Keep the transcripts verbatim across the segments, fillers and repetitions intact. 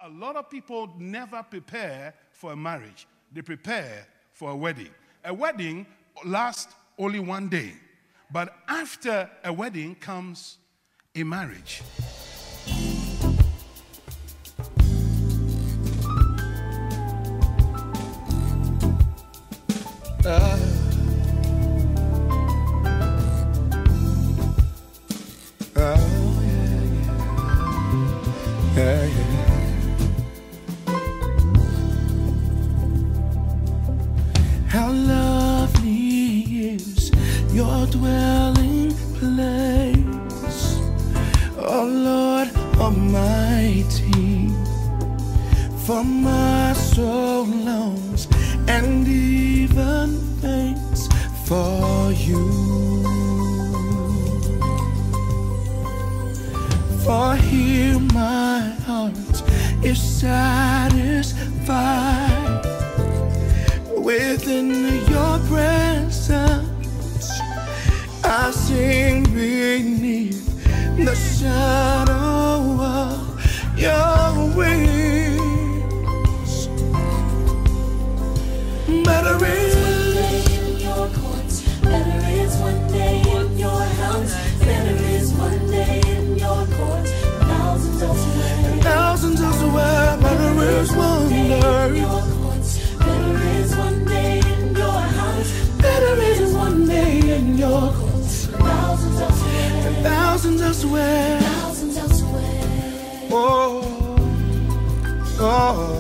A lot of people never prepare for a marriage. They prepare for a wedding. A wedding lasts only one day. But after a wedding comes a marriage. Uh, oh, yeah, yeah. Yeah, yeah. How lovely is your dwelling place, oh Lord Almighty, for my soul longs and even faints for you. For here my heart is satisfied within your presence. I sing beneath the shadow of your wings. Better is one day in your courts. Better is one day in your house. Better is one day in your courts. Thousands elsewhere. Thousands elsewhere. Better is one day in your courts. Better is one day in your house. Better is one day in your courts. Thousands elsewhere. Thousands elsewhere. Thousands elsewhere. Oh, oh.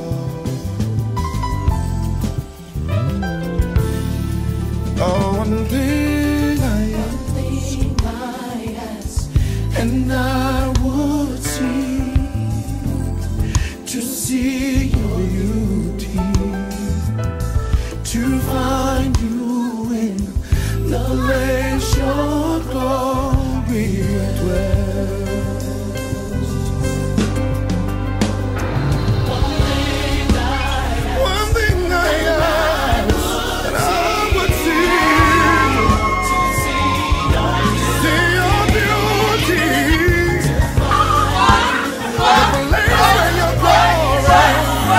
Oh, one thing I ask, and I would seek to see your beauty, to find you in the place your glory dwells. One thing I ask, and I would seek to see your beauty, the place where your glory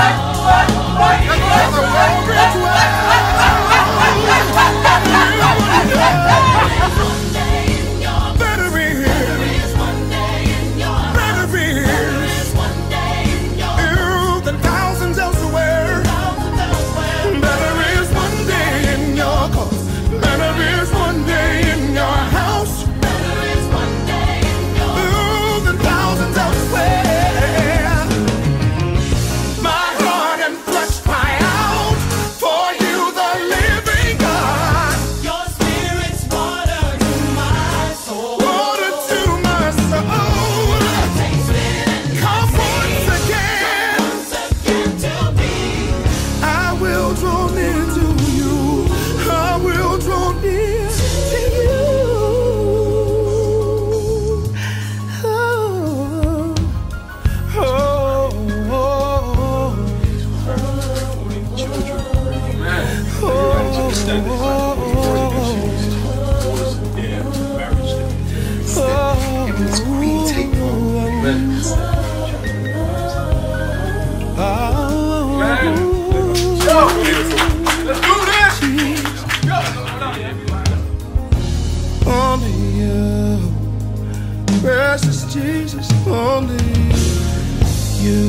Jesus, only you.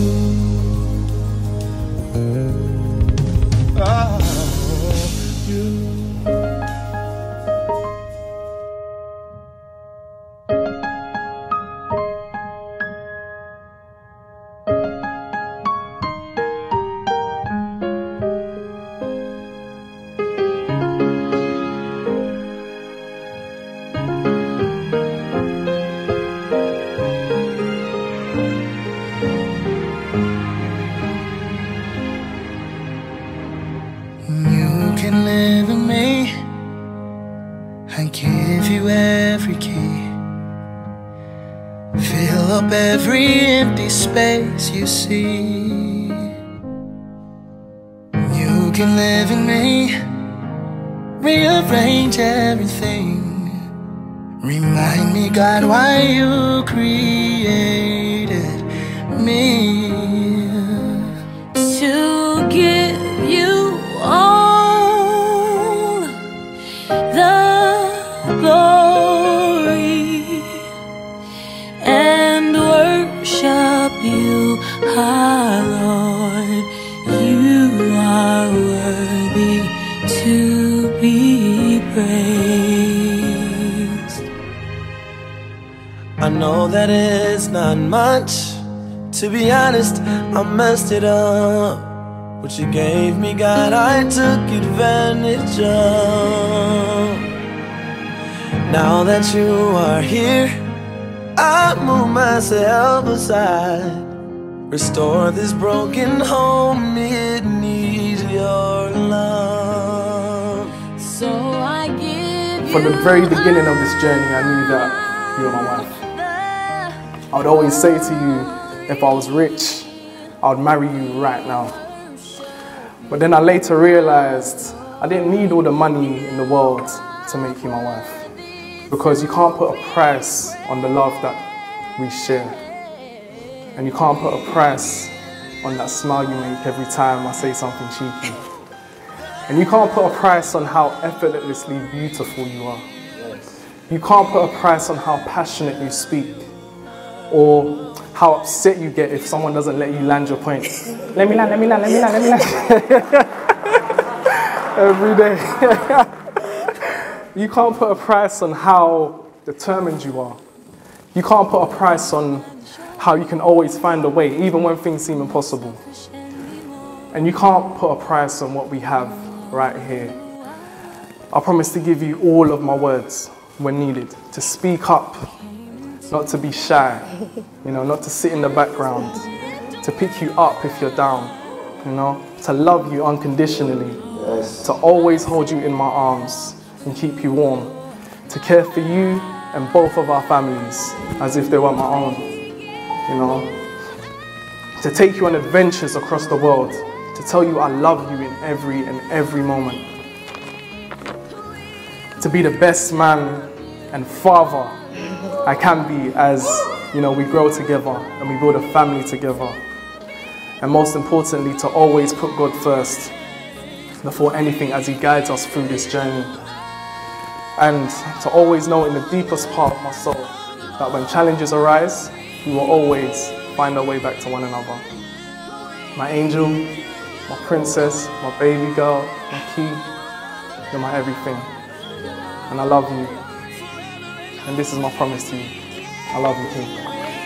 Oh, you. Every empty space you see, you can live in me, rearrange everything, remind me, God, why you created me. Our Lord, you are worthy to be praised. I know that it's not much. To be honest, I messed it up. What you gave me, God, I took advantage of. Now that you are here, I move myself aside. Restore this broken home, it needs your love. So I give From the very beginning of this journey, I knew that you were my wife. I would always say to you, if I was rich, I would marry you right now. But then I later realized I didn't need all the money in the world to make you my wife. Because you can't put a price on the love that we share. And you can't put a price on that smile you make every time I say something cheeky. And you can't put a price on how effortlessly beautiful you are. You can't put a price on how passionate you speak, or how upset you get if someone doesn't let you land your point. Let me land, let me land, let me land, let me land. Every day. You can't put a price on how determined you are. You can't put a price on how you can always find a way, even when things seem impossible. And you can't put a price on what we have right here. I promise to give you all of my words when needed, to speak up, not to be shy, you know, not to sit in the background, to pick you up if you're down, you know, to love you unconditionally, yes. To always hold you in my arms and keep you warm, to care for you and both of our families as if they were my own, you know, to take you on adventures across the world, to tell you I love you in every and every moment, to be the best man and father I can be as, you know, we grow together and we build a family together. And most importantly, to always put God first before anything as He guides us through this journey. And to always know in the deepest part of my soul that when challenges arise, we will always find our way back to one another. My angel, my princess, my baby girl, my key, you're my everything. And I love you. And this is my promise to you. I love you, King.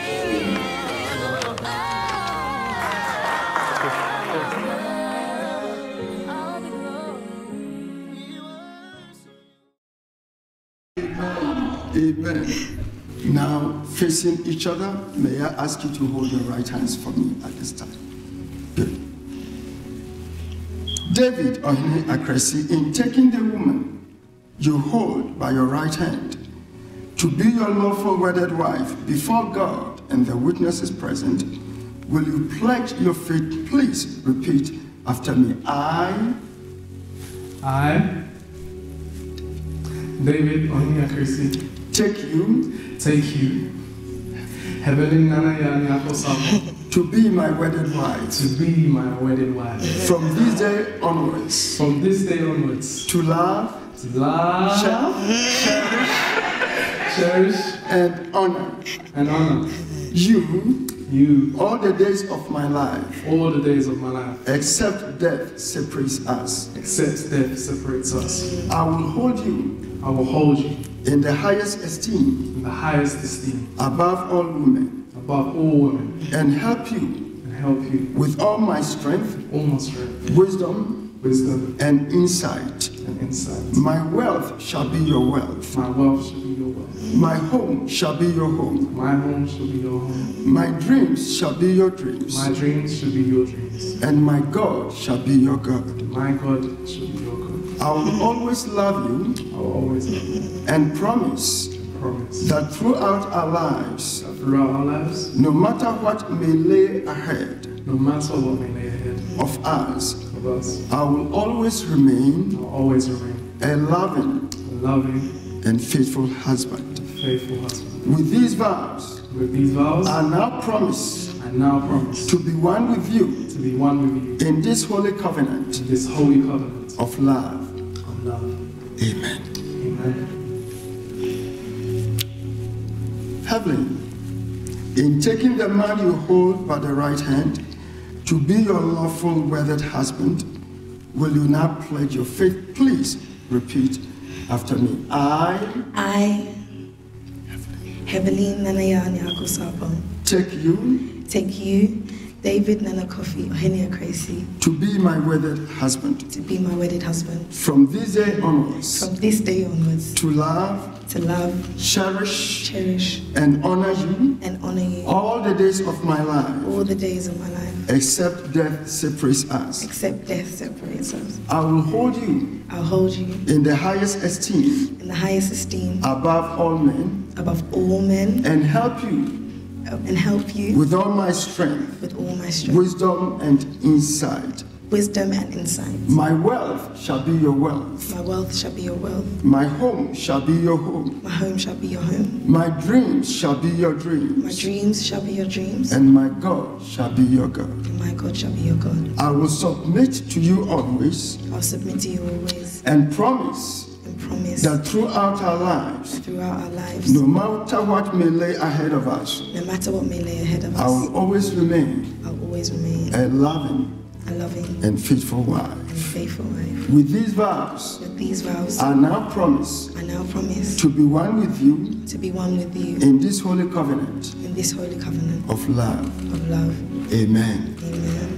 Amen. Now, facing each other, may I ask you to hold your right hands for me at this time. Good. David Ohini Akresi, in taking the woman you hold by your right hand to be your lawful wedded wife before God and the witnesses present, will you pledge your faith? Please repeat after me. I, I, David Ohini Akresi, take you, take you, Heavilyn Nana Yani Akosamo, to be my wedded wife, to be my wedded wife, from this day onwards, from this day onwards, to love, to love, cherish, cherish, and honor, and honor you, you, all the days of my life, all the days of my life, except death separates us, except death separates us. I will hold you, I will hold you in the highest esteem, in the highest esteem, above all women, above all women, and help you, and help you with all my strength, all my strength, wisdom, wisdom, and insight. and insight. My wealth shall be your wealth. My wealth shall be your wealth. My home shall be your home. My home shall be your home. My dreams shall be your dreams. My dreams shall be your dreams. And my God shall be your God. My God shall be your God. I will always love you I will always love you. and promise Promise that throughout our lives, that throughout our lives, no matter what may lay ahead no matter what may lay ahead of us, of us, I will always remain I will always remain a loving a loving, and faithful husband. faithful husband. With these vows, With these vows, I now promise I now promise to be one with you to be one with you in this holy covenant in this holy covenant of love. of love. Amen. Amen. Heavilyn, In taking the man you hold by the right hand to be your lawful wedded husband, will you now pledge your faith? Please repeat after me. I, I, Heavilyn Nanaya Nyako take you, take you, David Nana Kofi Ohenia Crazy, to be my wedded husband. to be my wedded husband. From this day onwards, From this day onwards, to love, to love, cherish, cherish, and honor you and honor you all the days of my life, all the days of my life, except death separates us. except death separates us. I will hold you I'll hold you in the highest esteem in the highest esteem above all men, above all men, and help you and help you with all my strength, with all my strength, wisdom, and insight. wisdom, and insight. My wealth shall be your wealth. My wealth shall be your wealth. My home shall be your home. My home shall be your home. My dreams shall be your My dreams. dreams shall be your dreams. And my God shall be your God. And my God shall be your God. I will submit to you always I'll submit to you always and promise and promise that throughout our lives, throughout our lives, no matter what may lay ahead of us, no matter what may lay ahead of I us, will always remain I'll always remain a loving a loving and faithful wife. and faithful wife. With these vows, With these vows, I now promise I now promise to be one with you to be one with you in this holy covenant in this holy covenant of love. of love. Amen. Amen.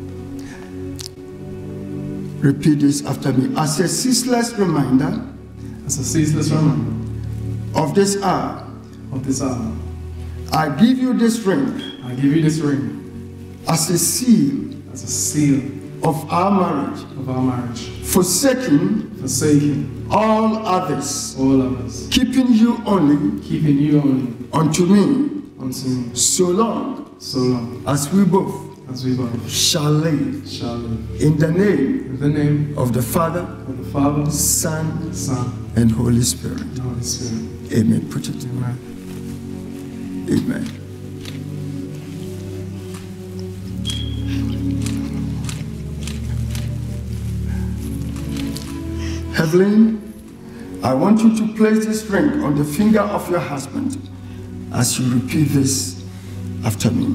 Repeat this after me. As a ceaseless reminder As a ceaseless reminder of this hour, of this hour, I give you this ring I give you this ring as a seal as a seal of our marriage, of our marriage, forsaking forsaking all others, all others, keeping you only keeping you only unto me, unto me, so long so long as we both as we both shall live. shall live. In the name In the name of the Father, of the Father, Son, Son, and Holy Spirit. and Holy Spirit. Amen. Put it. Amen. Amen. Heavilyn, I want you to place this ring on the finger of your husband as you repeat this after me.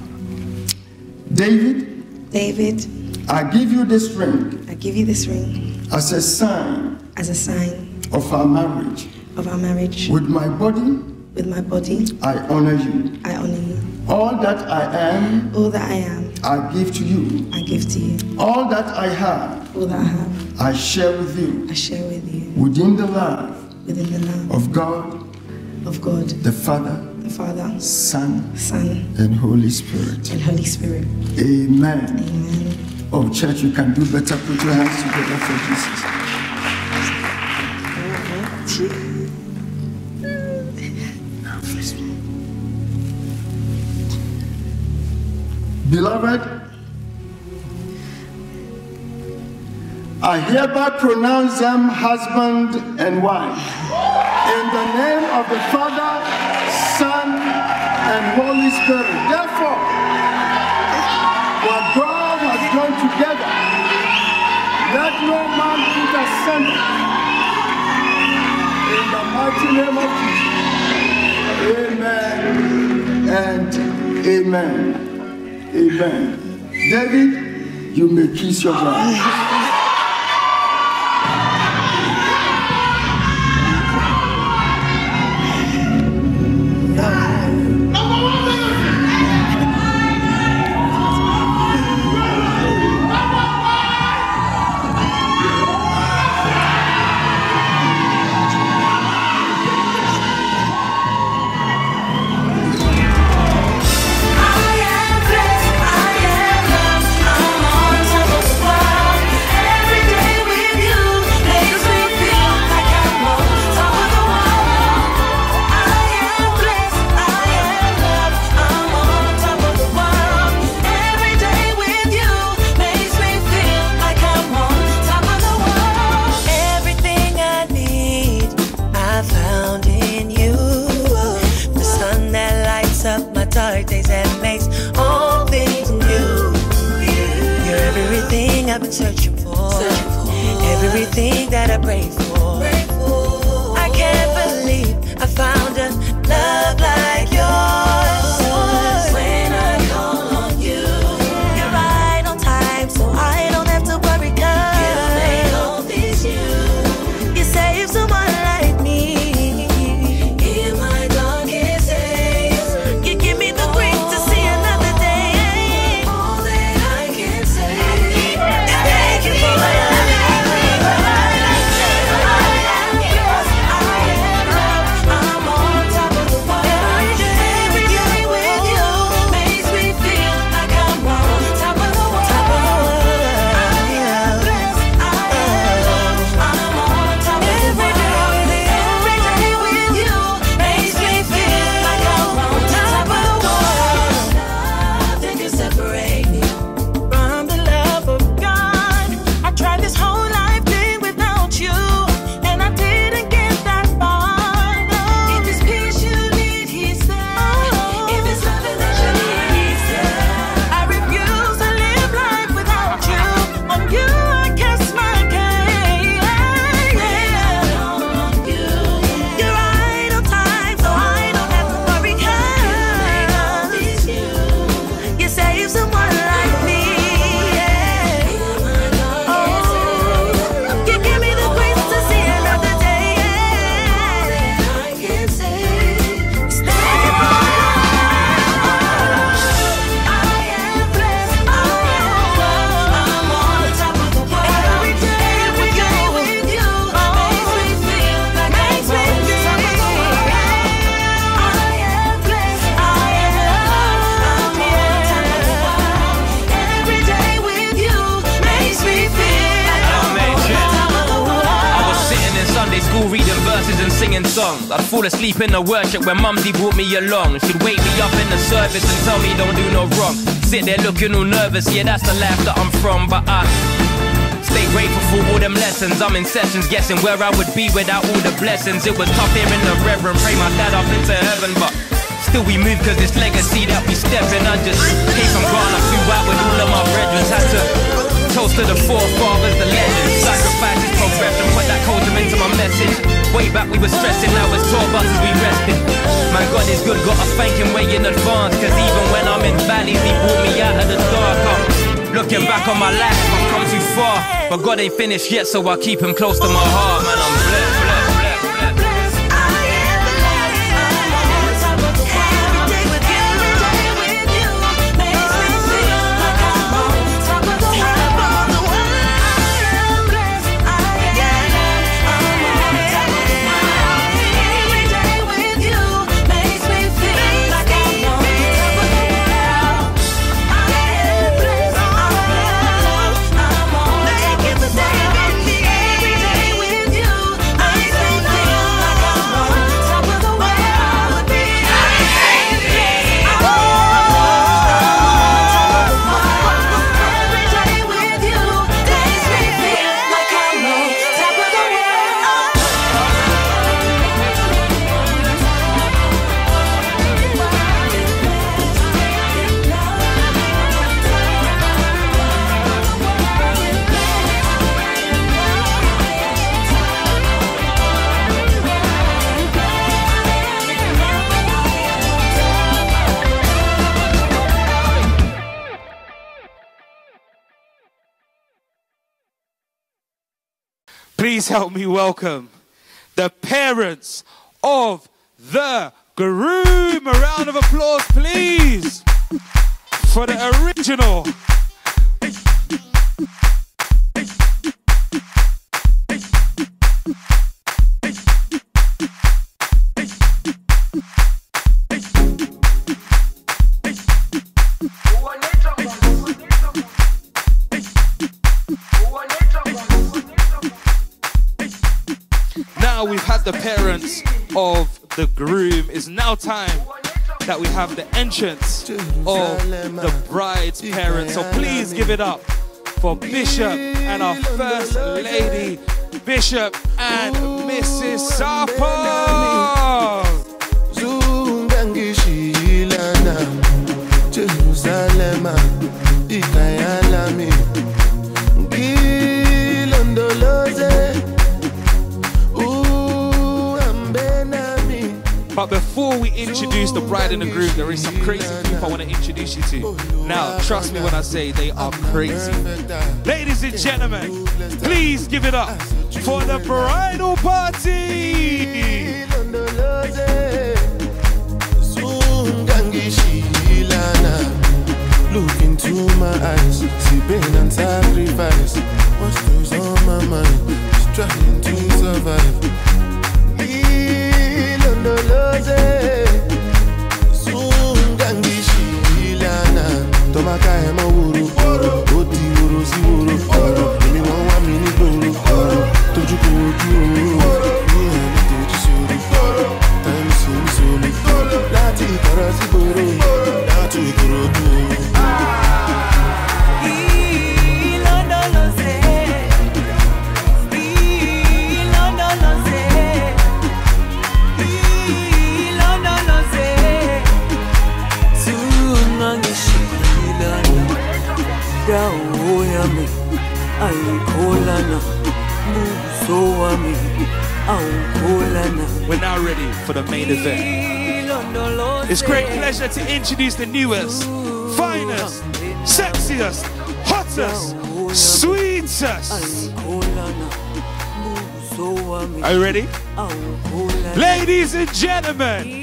David, David, I give you this ring I give you this ring as a sign as a sign of our marriage. of our marriage. With my body, With my body, I honor you. I honor you. All that I am, All that I am, I give to you. I give to you. All that I have, All that I have, I share with you. I share with you. Within the love Within the love of God, of God, the Father, the Father, Son, Son, and Holy Spirit. and Holy Spirit. Amen. Amen. Oh, church, you can do better. Put your hands together for Jesus. Beloved, I hereby pronounce them husband and wife. In the name of the Father, Son, and Holy Spirit. Therefore, what God has joined together, let no man put asunder. In the mighty name of Jesus. Amen and amen. Amen. David, you may kiss your bride. I've been searching for, searching for everything that I prayed for. Pray for. I can't believe I found a love like yours. singing songs. I'd fall asleep in the worship when mumsy brought me along. She'd wake me up in the service and tell me don't do no wrong. Sit there looking all nervous, yeah, that's the life that I'm from. But I stay grateful for all them lessons. I'm in sessions guessing where I would be without all the blessings. It was tough hearing the reverend pray my dad up into heaven, but still we move cause it's legacy that we step in. I just came from Ghana, flew out with all of my brethren. Had to toast to the forefathers, the legends. Sacrifices, progression, put that culture into my message. Way back we were stressing, now it's twelve us as we rested. Man, God is good, gotta thank him way in advance. Cause even when I'm in valleys, he brought me out of the dark. I'm looking back on my life, I've come too far. But God ain't finished yet, so I keep him close to my heart. Man, I'm blessed, blessed, blessed, blessed. Please help me welcome the parents of the groom. A round of applause, please, for the original. Now we've had the parents of the groom. It's now time that we have the entrance of the bride's parents. So please give it up for Bishop and our First Lady, Bishop and Missus Sapa. But before we introduce the bride and the groom, there is some crazy people I want to introduce you to. Now, trust me when I say they are crazy. Ladies and gentlemen, please give it up for the bridal party. Look into my eyes, see pain and sacrifice. What's goes on my mind? Just trying to survive. We're now ready for the main event. It's great pleasure to introduce the newest, finest, sexiest, hottest, sweetest. Are you ready? Ladies and gentlemen,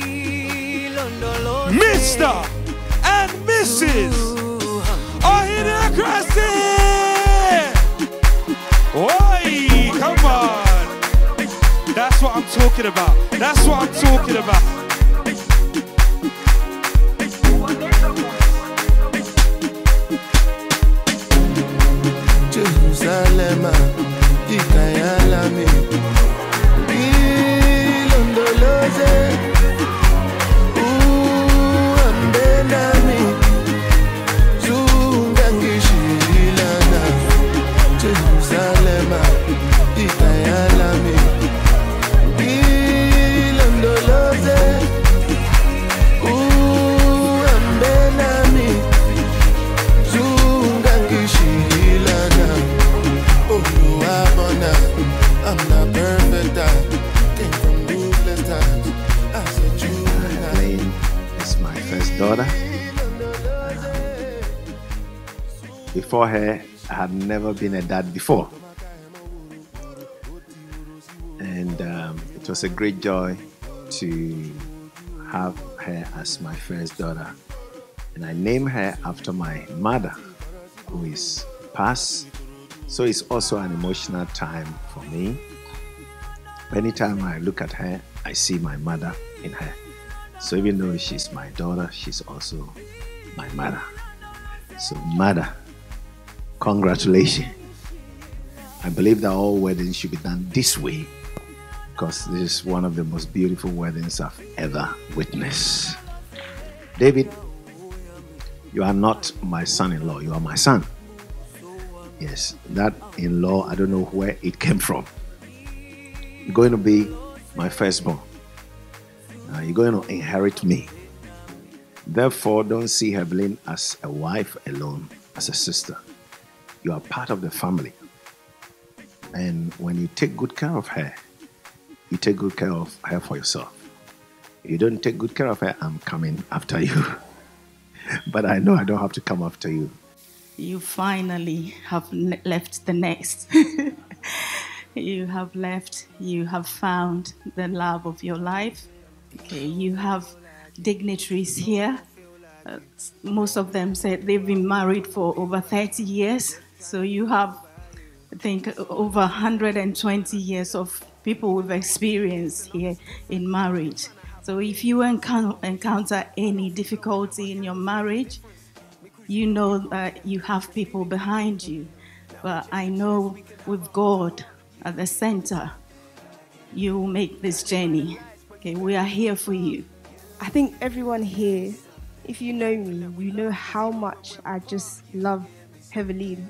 Mister and Missus Ahina. Oi, come on. That's what I'm talking about. That's what I'm talking about. Jerusalem, Ikayalami, before her, I had never been a dad before. And um, it was a great joy to have her as my first daughter. And I named her after my mother, who is passed. So it's also an emotional time for me. Anytime I look at her, I see my mother in her. So even though she's my daughter, she's also my mother. So mother, congratulations. I believe that all weddings should be done this way, because this is one of the most beautiful weddings I've ever witnessed. David, you are not my son-in-law, you are my son. Yes, that in-law, I don't know where it came from. You're going to be my firstborn. Uh, you're going to inherit me. Therefore, don't see Heavilyn as a wife alone, as a sister. You are part of the family. And when you take good care of her, you take good care of her for yourself. If you don't take good care of her, I'm coming after you. But I know I don't have to come after you. You finally have left the nest. You have left, you have found the love of your life. Okay, you have dignitaries here. Uh, most of them said they've been married for over thirty years. So you have, I think, over one hundred twenty years of people with experience here in marriage. So if you encounter any difficulty in your marriage, you know that you have people behind you. But I know with God at the center, you will make this journey. Okay, we are here for you. I think everyone here, if you know me, you know how much I just love Heavilyn.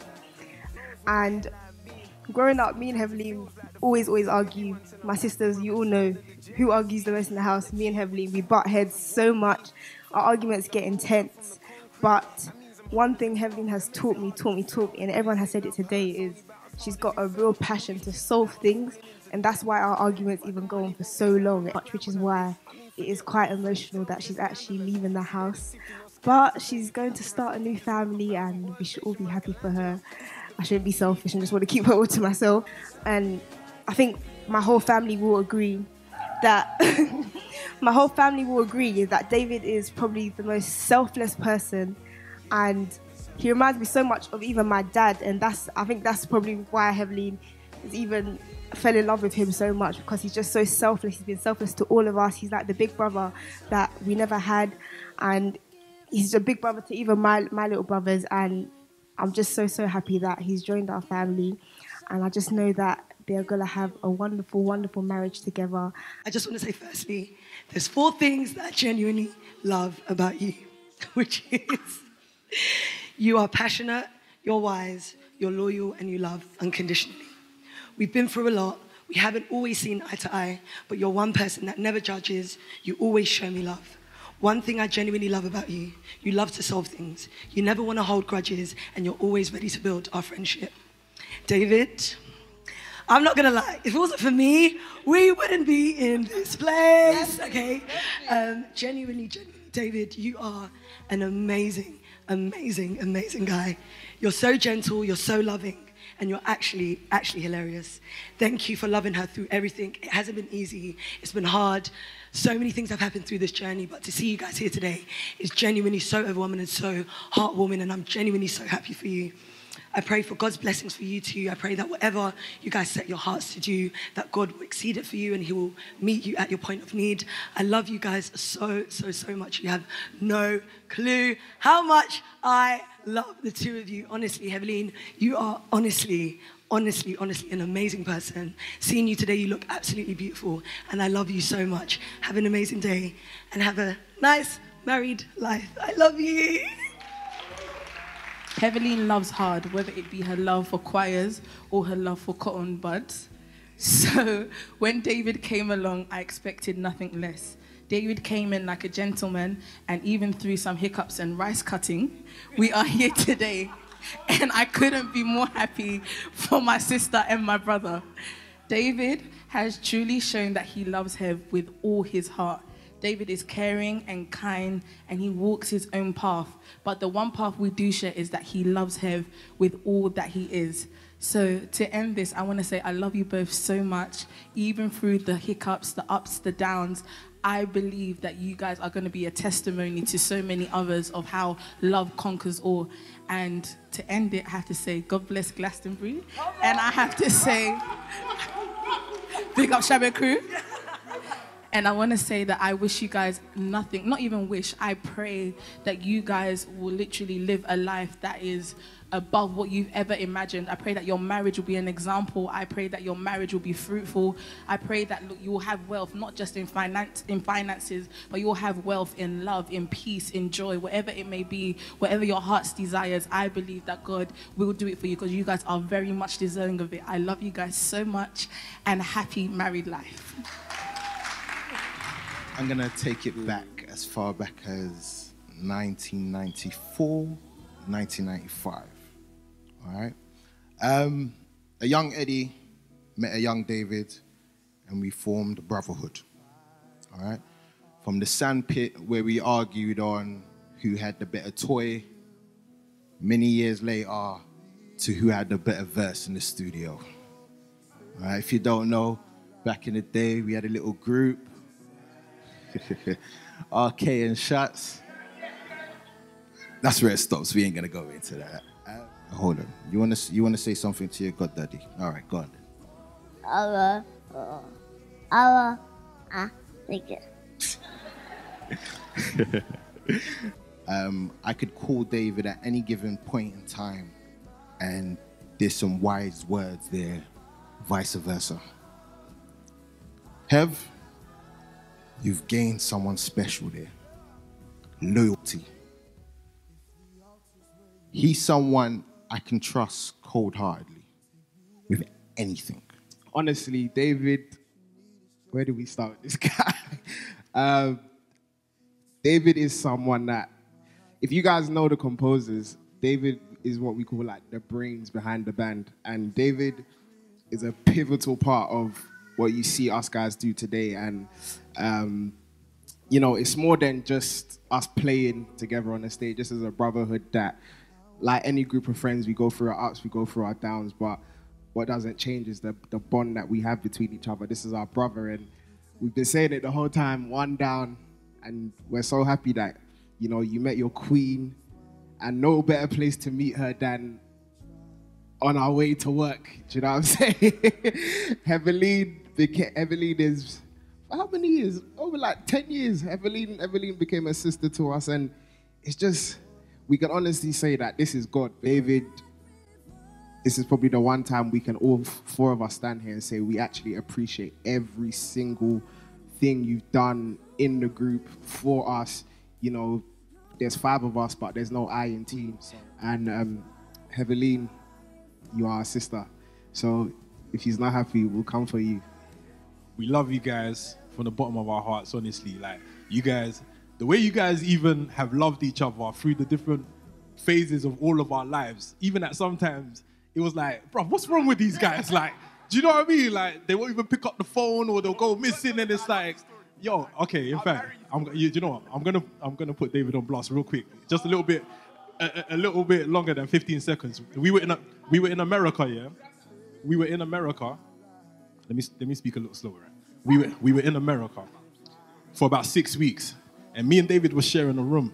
And growing up, me and Heavilyn always, always argue. My sisters, you all know who argues the most in the house. Me and Heavilyn, we butt heads so much. Our arguments get intense. But one thing Heavilyn has taught me, taught me, taught me, and everyone has said it today, is she's got a real passion to solve things. And that's why our arguments even go on for so long, which is why it is quite emotional that she's actually leaving the house. But she's going to start a new family and we should all be happy for her. I shouldn't be selfish and just want to keep her all to myself. And I think my whole family will agree that my whole family will agree that David is probably the most selfless person, and he reminds me so much of even my dad. And that's I think that's probably why Heavilyn is even fell in love with him so much, because he's just so selfless. He's been selfless to all of us. He's like the big brother that we never had, and he's a big brother to even my my little brothers. And I'm just so so happy that he's joined our family, and I just know that they're gonna have a wonderful wonderful marriage together. I just want to say firstly, there's four things that I genuinely love about you, which is you are passionate, you're wise, you're loyal, and you love unconditionally. We've been through a lot. We haven't always seen eye to eye, but you're one person that never judges. You always show me love. One thing I genuinely love about you, you love to solve things. You never want to hold grudges, and you're always ready to build our friendship. David, I'm not gonna lie, if it wasn't for me, we wouldn't be in this place, okay? Um, genuinely, genuinely, David, you are an amazing, amazing, amazing guy. You're so gentle, you're so loving, and you're actually, actually hilarious. Thank you for loving her through everything. It hasn't been easy, it's been hard. So many things have happened through this journey, but to see you guys here today is genuinely so overwhelming and so heartwarming, and I'm genuinely so happy for you. I pray for God's blessings for you too. I pray that whatever you guys set your hearts to do, that God will exceed it for you and he will meet you at your point of need. I love you guys so, so, so much. You have no clue how much I love the two of you. Honestly, Heavilyn, you are honestly, honestly, honestly an amazing person. Seeing you today, you look absolutely beautiful, and I love you so much. Have an amazing day and have a nice married life. I love you. Heavilyn loves hard, whether it be her love for choirs or her love for cotton buds. So when David came along, I expected nothing less. David came in like a gentleman, and even through some hiccups and rice cutting, we are here today. And I couldn't be more happy for my sister and my brother. David has truly shown that he loves her with all his heart. David is caring and kind, and he walks his own path. But the one path we do share is that he loves Hev with all that he is. So to end this, I want to say I love you both so much. Even through the hiccups, the ups, the downs, I believe that you guys are going to be a testimony to so many others of how love conquers all. And to end it, I have to say, God bless Glastonbury. And I have to say, big up Shabbat Crew. And I want to say that I wish you guys nothing, not even wish, I pray that you guys will literally live a life that is above what you've ever imagined. I pray that your marriage will be an example. I pray that your marriage will be fruitful. I pray that look, you will have wealth, not just in finance, in finances, but you will have wealth in love, in peace, in joy, whatever it may be, whatever your heart's desires. I believe that God will do it for you because you guys are very much deserving of it. I love you guys so much, and happy married life. I'm gonna take it back as far back as nineteen ninety-four, nineteen ninety-five. All right. Um, a young Eddie met a young David, and we formed a brotherhood. All right. From the sandpit where we argued on who had the better toy, many years later, to who had the better verse in the studio. All right. If you don't know, back in the day, we had a little group. R K and Shots. That's where it stops. We ain't gonna go into that. Uh, hold on. You wanna you wanna say something to your goddaddy? All right, go on. Allah, uh, Allah, ah, thank you. um, I could call David at any given point in time, and there's some wise words there, vice versa. Hev, you've gained someone special there. Loyalty. He's someone I can trust cold-heartedly with anything. Honestly, David, where do we start with this guy? um, David is someone that, if you guys know the composers, David is what we call like the brains behind the band. And David is a pivotal part of what you see us guys do today. And, um, you know, it's more than just us playing together on the stage. This is a brotherhood that, like any group of friends, we go through our ups, we go through our downs, but what doesn't change is the, the bond that we have between each other. This is our brother, and we've been saying it the whole time, one down, and we're so happy that, you know, you met your queen, and no better place to meet her than on our way to work. Do you know what I'm saying? Heavilyn, Heavilyn is, for how many years? Over like ten years. Heavilyn, Heavilyn became a sister to us, and it's just, we can honestly say that this is God. David, this is probably the one time we can all four of us stand here and say we actually appreciate every single thing you've done in the group for us. You know, there's five of us, but there's no I in team. And um, Heavilyn, you are our sister. So if she's not happy, we'll come for you. We love you guys from the bottom of our hearts, honestly. Like, you guys, the way you guys even have loved each other through the different phases of all of our lives, even at sometimes, it was like, bro, what's wrong with these guys? Like, do you know what I mean? Like, they won't even pick up the phone, or they'll go missing, and it's like, yo, okay, in fact, I'm, you, you know what? I'm gonna, I'm gonna put David on blast real quick, just a little bit, a, a little bit longer than fifteen seconds. We were in, a, we were in America, yeah. We were in America. Let me, let me speak a little slower. Right? We were, we were in America for about six weeks, and me and David were sharing a room.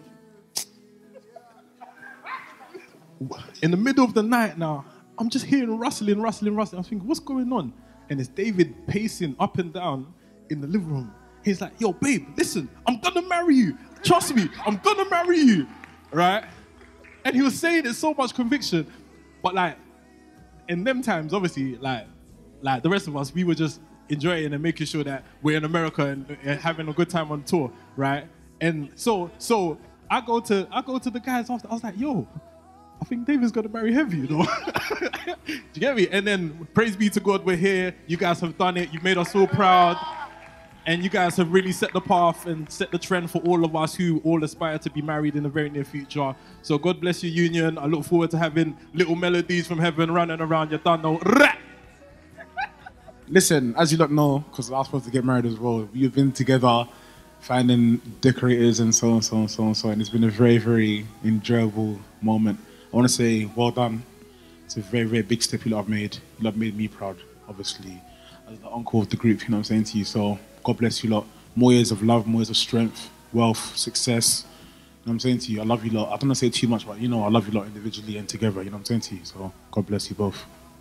In the middle of the night now, I'm just hearing rustling, rustling, rustling. I'm thinking, what's going on? And it's David pacing up and down in the living room. He's like, yo, babe, listen, I'm gonna marry you. Trust me, I'm gonna marry you, right? And he was saying it so much conviction, but like, in them times, obviously, like, like the rest of us, we were just enjoying and making sure that we're in America and, and having a good time on tour, right? And so, so I go to, I go to the guys after. I was like, yo, I think David's gonna marry Heavy, you know? Do you get me? And then, praise be to God, we're here. You guys have done it. You've made us so proud. And you guys have really set the path and set the trend for all of us who all aspire to be married in the very near future. So God bless your union. I look forward to having little melodies from heaven running around your tunnel. Listen, as you don't know, because I was supposed to get married as well, we've been together finding decorators and so on, so on, so on, so on. It's been a very, very enjoyable moment. I want to say well done. It's a very, very big step you lot have made. You lot have made me proud, obviously, as the uncle of the group, you know what I'm saying to you. So God bless you lot. More years of love, more years of strength, wealth, success. You know what I'm saying to you. I love you lot. I don't want to say too much, but you know I love you lot individually and together. You know what I'm saying to you. So God bless you both.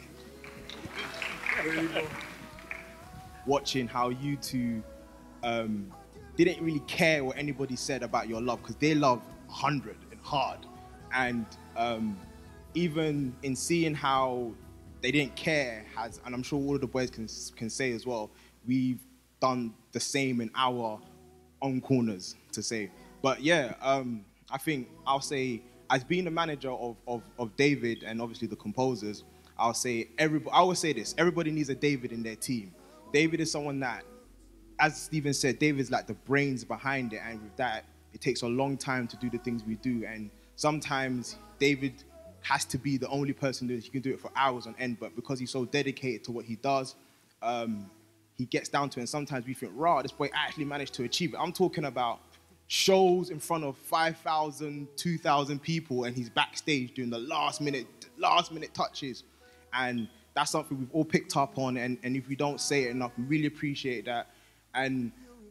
Watching how you two um, didn't really care what anybody said about your love, because they love one hundred and hard. And um, even in seeing how they didn't care, has, and I'm sure all of the boys can, can say as well, we've done the same in our own corners, to say. But yeah, um, I think I'll say, as being the manager of, of, of David and obviously the composers, I'll say, everybody, I will say this, everybody needs a David in their team. David is someone that, as Stephen said, David's like the brains behind it, and with that, it takes a long time to do the things we do, and sometimes David has to be the only person that he can do it for hours on end, but because he's so dedicated to what he does, um, he gets down to it, and sometimes we think, rah, this boy actually managed to achieve it. I'm talking about shows in front of five thousand, two thousand people, and he's backstage doing the last minute, last minute touches, and that's something we've all picked up on, and, and if we don't say it enough, we really appreciate that. And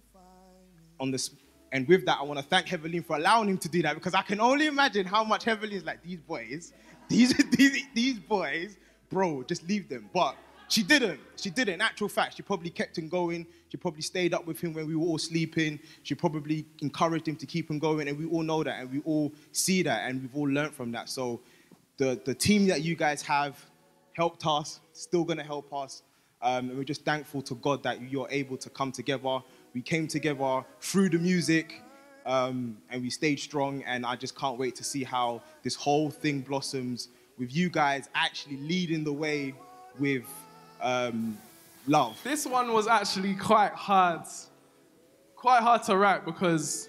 on this, and with that, I want to thank Heavilyn for allowing him to do that, because I can only imagine how much Heavilyn's like, these boys, these, these, these boys, bro, just leave them. But she didn't. She didn't. In actual fact, she probably kept him going. She probably stayed up with him when we were all sleeping. She probably encouraged him to keep him going, and we all know that, and we all see that, and we've all learned from that. So the, the team that you guys have helped us, still going to help us. Um, and we're just thankful to God that you're able to come together. We came together through the music, um, and we stayed strong. And I just can't wait to see how this whole thing blossoms, with you guys actually leading the way with um, love. This one was actually quite hard, quite hard to write, because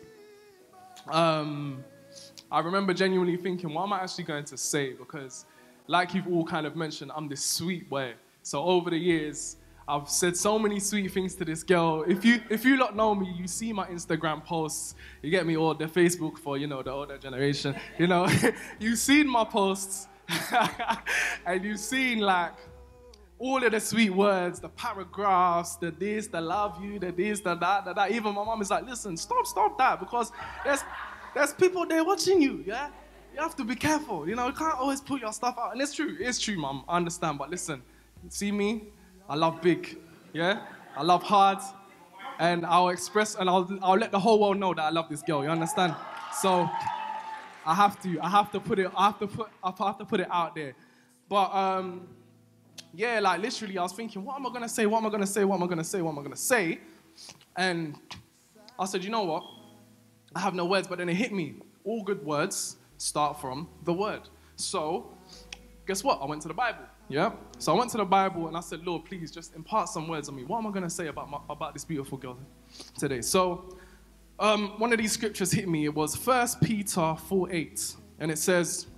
um, I remember genuinely thinking, what am I actually going to say? Because like you've all kind of mentioned, I'm this sweet boy. So over the years, I've said so many sweet things to this girl. If you if you lot know me, you see my Instagram posts. You get me, or the Facebook for, you know, the older generation. You know, you've seen my posts, and you've seen like all of the sweet words, the paragraphs, the this, the love you, the this, the that, the that. Even my mom is like, listen, stop, stop that, because there's there's people there watching you, yeah? You have to be careful, you know, you can't always put your stuff out. And it's true, it's true, mom, I understand, but listen, see me, I love big, yeah? I love hard, and I'll express, and I'll, I'll let the whole world know that I love this girl, you understand? So, I have to, I have to put it, I have to put, I have to put it out there. But, um, yeah, like literally, I was thinking, what am I gonna say, what am I gonna say, what am I gonna say, what am I gonna say? And I said, you know what? I have no words, but then it hit me. All good words start from the word. So, guess what? I went to the Bible, yeah? So I went to the Bible and I said, Lord, please just impart some words on me. What am I going to say about my, about this beautiful girl today? So, um, one of these scriptures hit me. It was First Peter four eight. And it says,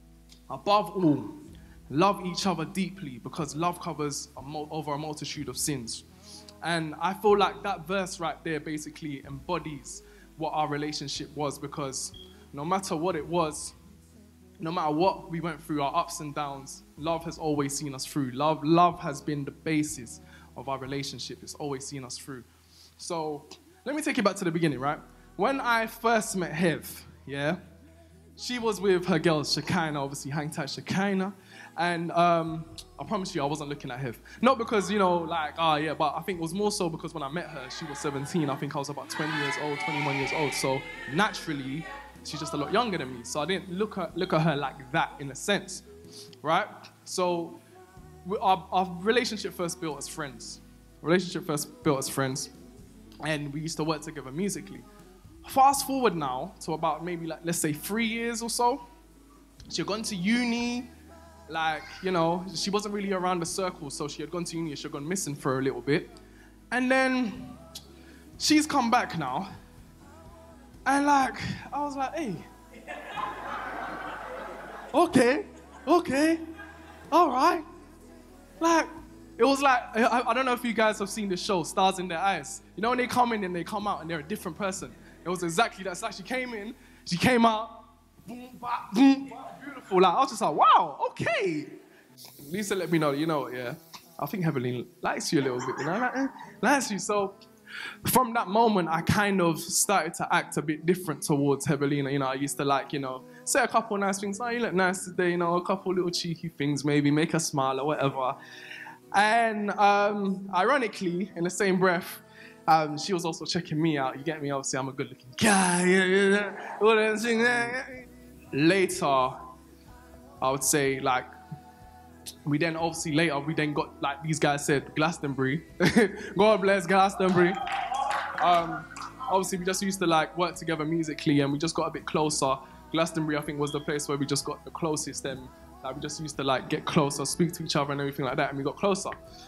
above all, love each other deeply, because love covers a mul- over a multitude of sins. And I feel like that verse right there basically embodies what our relationship was, because no matter what it was, no matter what we went through, our ups and downs, love has always seen us through. Love, love has been the basis of our relationship. It's always seen us through. So let me take you back to the beginning, right? When I first met Hev, yeah, she was with her girl Shekinah, obviously hang tight Shekinah. And um, I promise you, I wasn't looking at Hev. Not because, you know, like, ah, oh, yeah, but I think it was more so because when I met her, she was seventeen. I think I was about twenty years old, twenty-one years old. So naturally, she's just a lot younger than me. So I didn't look at, look at her like that in a sense, right? So we, our, our relationship first built as friends. Relationship first built as friends. And we used to work together musically. Fast forward now to about maybe like, let's say three years or so. She had gone to uni. Like, you know, she wasn't really around the circle, so she had gone to uni, she had gone missing for a little bit. And then she's come back now. And like, I was like, hey. Okay, okay, all right. Like, it was like, I, I don't know if you guys have seen the show, Stars in Their Eyes. You know when they come in and they come out and they're a different person? It was exactly that. It's like she came in, she came out, boom, bah, boom, bah, beautiful. Like, I was just like, wow, okay. Lisa let me know, you know, yeah, I think Heavilyn likes you a little bit, you know, like, eh, likes you. So from that moment, I kind of started to act a bit different towards Heavilyn. You know, I used to like, you know, say a couple nice things. Oh, you look nice today, you know, a couple little cheeky things, maybe make her smile or whatever. And um, ironically, in the same breath, um, she was also checking me out. You get me? Obviously, I'm a good-looking guy. Yeah, yeah, yeah. All that thing, yeah, yeah. Later, I would say, like, we then obviously later, we then got, like these guys said, Glastonbury. God bless Glastonbury. Um, obviously, we just used to like work together musically and we just got a bit closer. Glastonbury, I think, was the place where we just got the closest and like, we just used to like get closer, speak to each other and everything like that, and we got closer.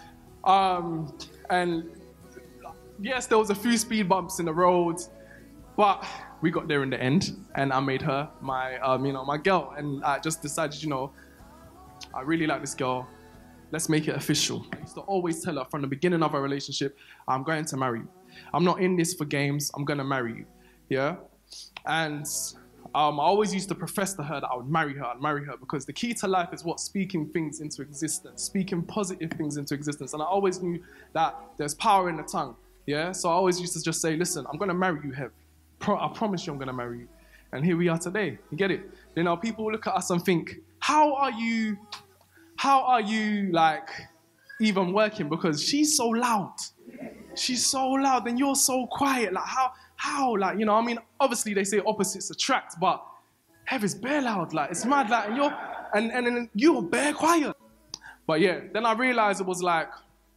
Um, and yes, there was a few speed bumps in the road, but we got there in the end and I made her my, um, you know, my girl. And I just decided, you know, I really like this girl. Let's make it official. I used to always tell her from the beginning of our relationship, I'm going to marry you. I'm not in this for games. I'm going to marry you. Yeah? And um, I always used to profess to her that I would marry her. I'd marry her because the key to life is what? Speaking things into existence. Speaking positive things into existence. And I always knew that there's power in the tongue. Yeah? So I always used to just say, listen, I'm going to marry you, Hev. Pro I promise you I'm going to marry you. And here we are today. You get it? You know, people look at us and think, how are you... How are you, like, even working? Because she's so loud. She's so loud and you're so quiet. Like, how, how, like, you know, I mean, obviously they say opposites attract, but Hev is bare loud. Like, it's mad, like, and you're, and, and, and you're bare quiet. But yeah, then I realized it was like,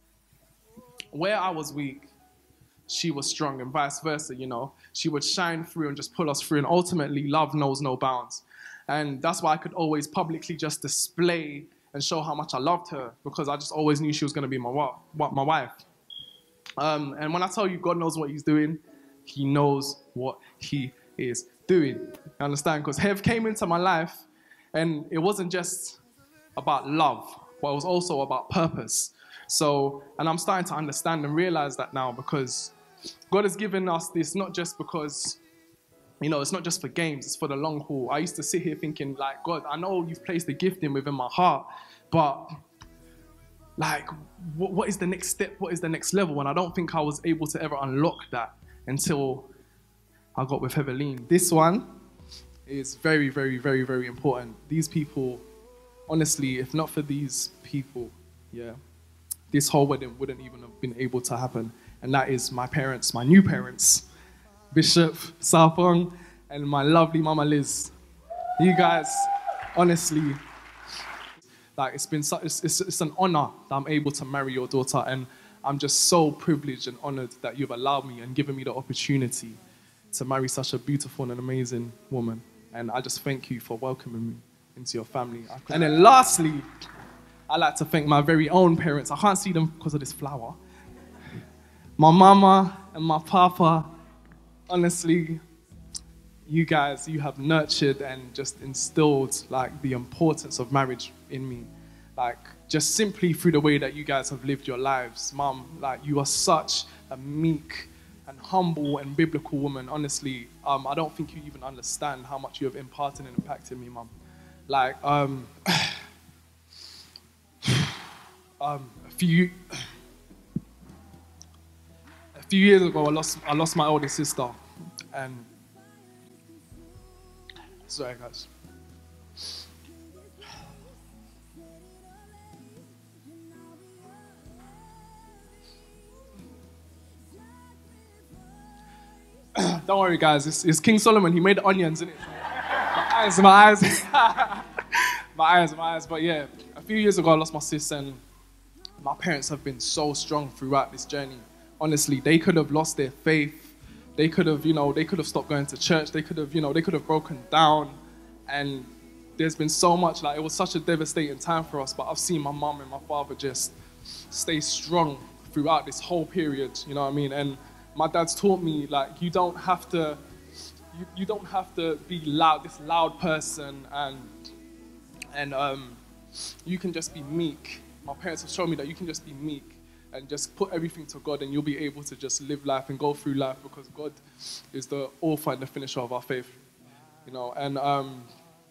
where I was weak, she was strong and vice versa, you know. She would shine through and just pull us through, and ultimately, love knows no bounds. And that's why I could always publicly just display and show how much I loved her, because I just always knew she was going to be my, wa my wife. Um, and when I tell you God knows what he's doing, he knows what he is doing. You understand? Because Hev came into my life and it wasn't just about love, but it was also about purpose. So, and I'm starting to understand and realize that now, because God has given us this not just because, you know, it's not just for games, it's for the long haul. I used to sit here thinking, like, God, I know you've placed a gifting within my heart, but, like, what, what is the next step? What is the next level? And I don't think I was able to ever unlock that until I got with Heavilyn. This one is very, very, very, very important. These people, honestly, if not for these people, yeah, this whole wedding wouldn't even have been able to happen. And that is my parents, my new parents. Bishop, Sapong, and my lovely Mama Liz. You guys, honestly, like it's been such, it's, it's, it's an honor that I'm able to marry your daughter, and I'm just so privileged and honored that you've allowed me and given me the opportunity to marry such a beautiful and an amazing woman. And I just thank you for welcoming me into your family. And then lastly, I'd like to thank my very own parents. I can't see them because of this flower. My mama and my papa. Honestly, you guys, you have nurtured and just instilled like the importance of marriage in me. Like just simply through the way that you guys have lived your lives. Mom, like you are such a meek and humble and biblical woman. Honestly, um, I don't think you even understand how much you have imparted and impacted me, Mom. Like, um, um, a few... A few years ago, I lost, I lost my older sister, and sorry guys. Don't worry guys, it's, it's King Solomon, he made the onions, innit? My eyes, my eyes, my eyes, my eyes, but yeah, a few years ago I lost my sis, and my parents have been so strong throughout this journey. Honestly, they could have lost their faith. They could have, you know, they could have stopped going to church. They could have, you know, they could have broken down. And there's been so much, like, it was such a devastating time for us. But I've seen my mom and my father just stay strong throughout this whole period, you know what I mean? And my dad's taught me, like, you don't have to, you, you don't have to be loud, this loud person, and, and um, you can just be meek my parents have shown me that you can just be meek and just put everything to God, and you'll be able to just live life and go through life, because God is the author and the finisher of our faith. You know, and um,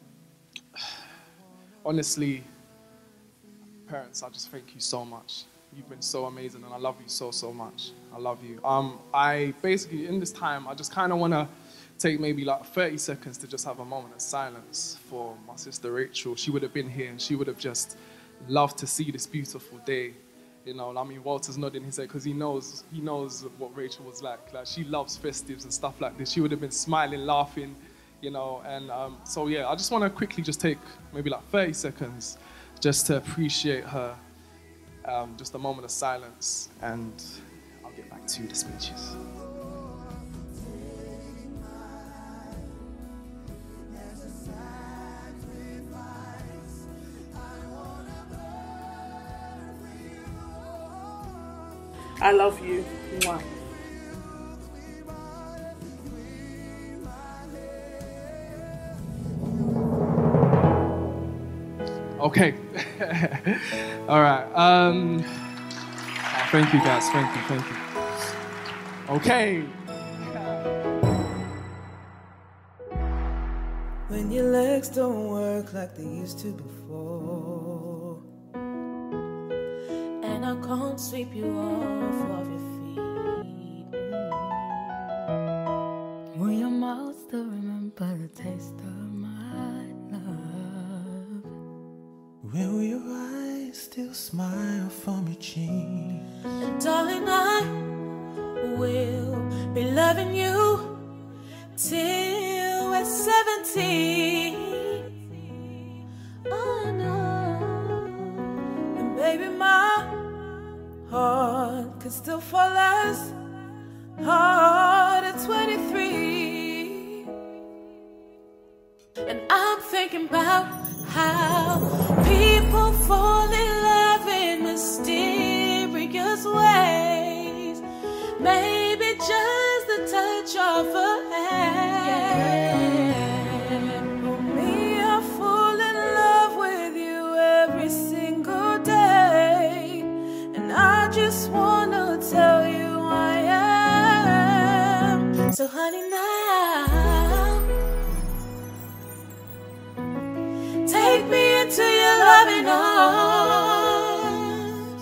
honestly, parents, I just thank you so much. You've been so amazing, and I love you so, so much. I love you. Um, I basically, in this time, I just kind of want to take maybe like thirty seconds to just have a moment of silence for my sister Rachel. She would have been here, and she would have just loved to see this beautiful day. You know, I mean, Walter's nodding his head because he knows, he knows what Rachel was like. Like, she loves festives and stuff like this. She would have been smiling, laughing, you know, and um, so yeah, I just want to quickly just take maybe like thirty seconds just to appreciate her, um, just a moment of silence, and I'll get back to the speeches. I love you. Mwah. Okay. All right. Um, oh, thank you, guys. Thank you. Thank you. Okay. When your legs don't work like they used to before, and I can't sweep you off of your feet. Mm. Will your mouth still remember the taste of my love? Will your eyes still smile from your cheek? And darling, I will be loving you till we're seventy. Oh no. And baby, my heart could still fall as hard at twenty-three. And I'm thinking about how people fall in love in mysterious ways. Maybe just the touch of a hand. For me, I fall in love with you every single day, and I just wanna tell you I am. So honey, now take me into your loving arms.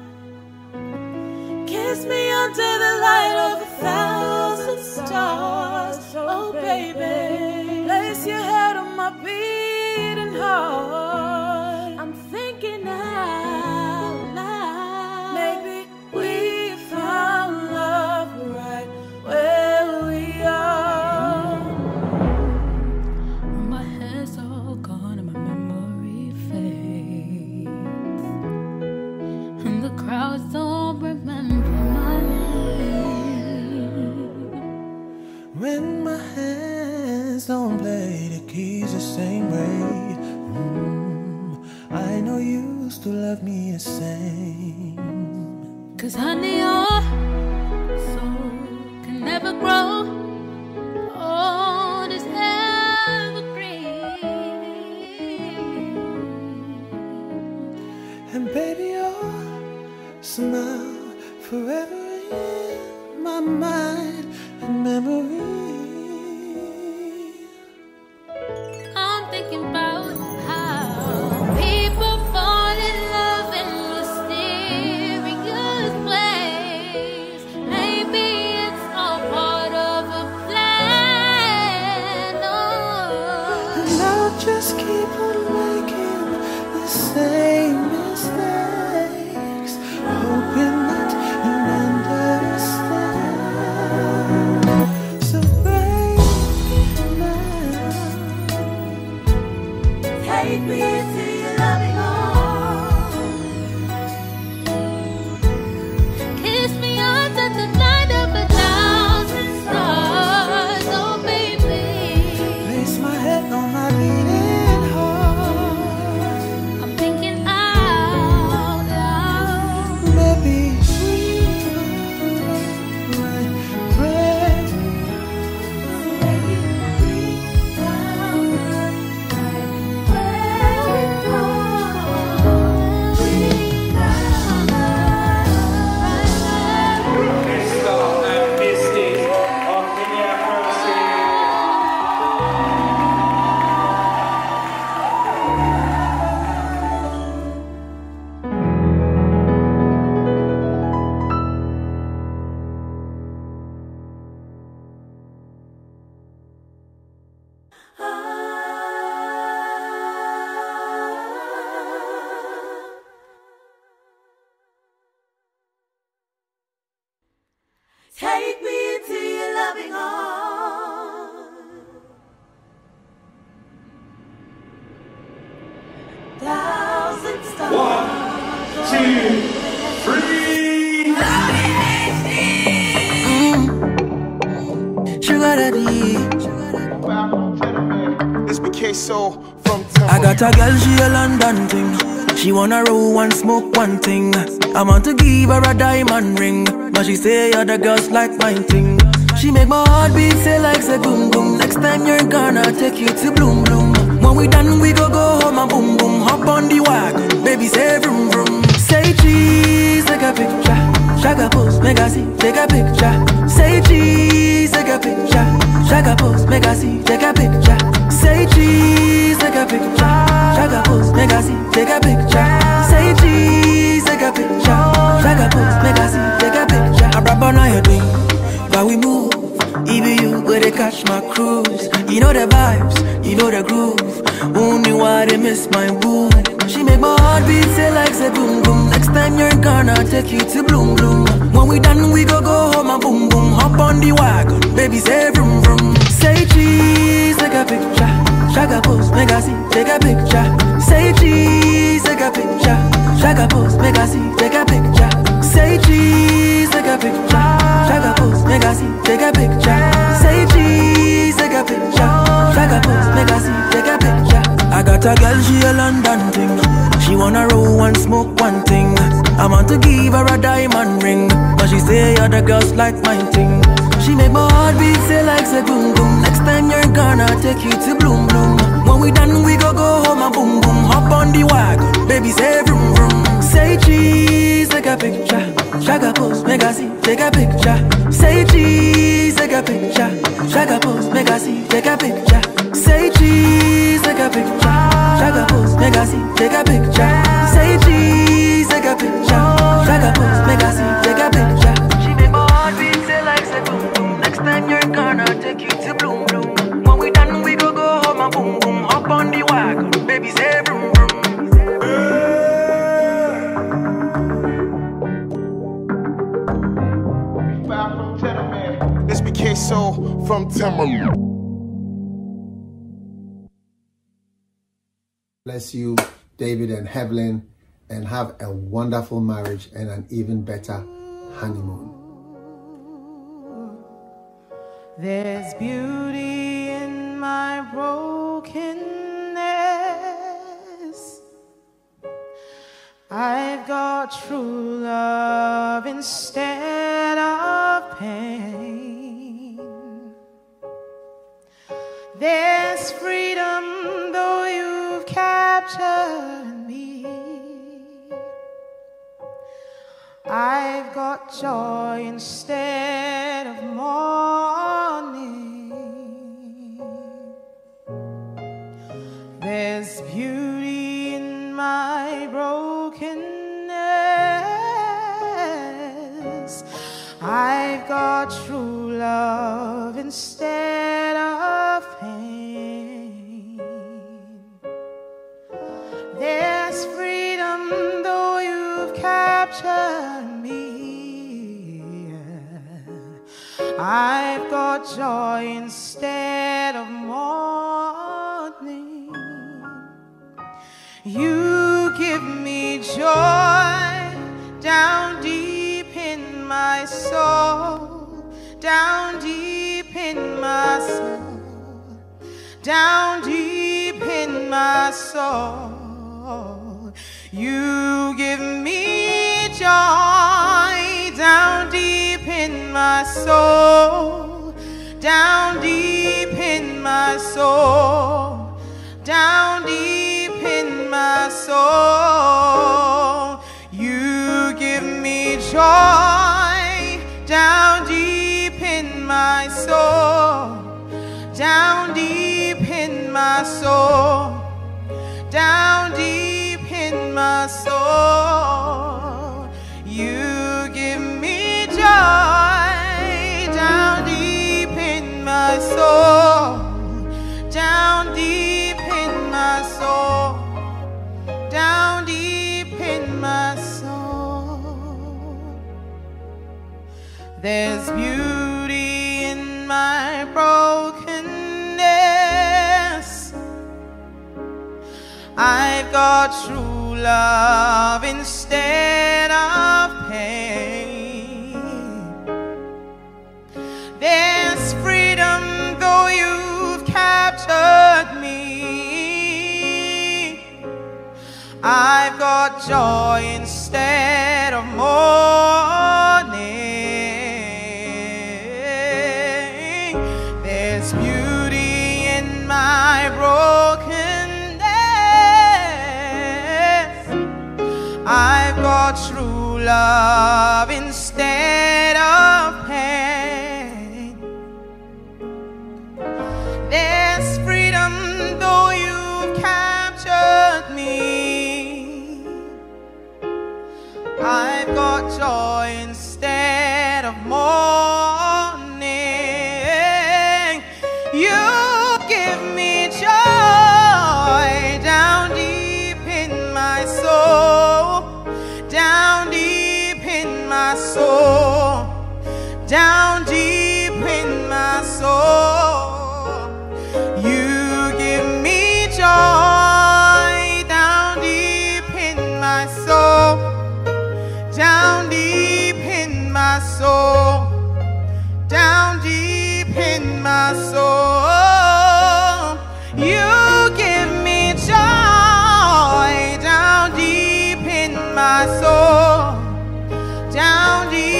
Kiss me under the light of a thousand stars. Oh baby, place your head on my beating heart. I'm thinking out loud. Maybe we found love right where we are. My hair's all gone and my memory fades, and the crowds don't remember my name. When my hands don't play the keys the same way, mm, I know you still love me the same. Cause honey, your soul can never grow old as evergreen. And baby, your smile forever in my mind and memory. I'm thinking about how people fall in love in mysterious ways. Maybe it's all part of a plan. Oh. And I'll just keep on making the same mistakes, hoping that you understand. So two, three. Mm. Sugar daddy. It's B K so from I got a girl, she a London thing. She wanna roll and smoke one thing. I want to give her a diamond ring, but she say other girls like mine thing. She make my heart beat say like say boom boom. Next time you're gonna take you to bloom bloom. When we done we go go home and boom boom. Hop on the wagon, baby say vroom vroom. Say cheese, take a picture. Shaka pose, make a see, take a picture. Say cheese, take a picture. Shaka pose, make a see, take a picture. Say cheese, take a picture. Shaka pose, make a see, take a picture. Say cheese, take a picture. Shaka pose, make a see, take a picture. I rub on your thing, but we move. Even you where they catch my cruise. You know the vibes, you know the groove. Only why they miss my boo. She make my heart beat say like say boom boom. Next time you're gonna take you to bloom bloom. When we done we go go home and boom boom. Hop on the wagon, baby say vroom vroom. Say cheese, take a picture. Shaka pose, make a see, take a picture. Say cheese, take a picture. Shaka pose, make a see, take a picture. Say cheese, take a picture. Shaka pose, make a see, take a picture. Say cheese, take a picture. Shaka pose, make a see, take a picture. I got a girl, she a London thing. She wanna roll and smoke one thing. I want to give her a diamond ring, but she say other girls like mine thing. She make my heart beat say like say boom boom. Next time you're gonna take you to bloom bloom. When we done we go go home and boom boom. Hop on the wagon, baby say vroom vroom. Say cheese, take a picture. Shaka pose, make a see, take a picture. Say cheese, take a picture. Shaka pose, make a see, take a picture. Say cheese, take a picture. Shaka pose, make a see, take a picture. Say cheese, take a picture. Shaka pose, make a see, take a picture. She make my heart beat say like say boom boom. Next time you're gonna take you to bloom bloom. When we done we go go home and boom boom. Hop on the wagon, baby say vroom vroom. It's B K so from Tamar. Bless you, David and Heavilyn, and have a wonderful marriage and an even better honeymoon. There's beauty in my brokenness. I've got true love instead of pain. There's freedom though you've captured me. I've got joy instead of mourning. There's beauty in my brokenness. I've got true love instead of pain. There's freedom though you've captured me. I've got joy instead of mourning. You give me joy down deep in my soul, down deep in my soul, down deep in my soul. You give me joy down deep in my soul, down deep in my soul, down deep in my soul. You give me joy down deep in my soul, down deep in my soul, down deep in my soul. You give me joy down deep in my soul, down deep in my soul, down deep in my soul. There's beauty in my brokenness. I've got true love love instead of pain. There's freedom though you've captured me. I've got joy instead of mourning. There's beauty in my brokenness. I've got true love instead of pain. There's freedom though you've captured me. I've got joy instead of mourning. You give me joy down deep in my soul, down deep in my soul, down deep in my soul. You give me joy down deep in my soul, down deep in my soul, down deep in my soul. You give me joy down deep in my soul, down deep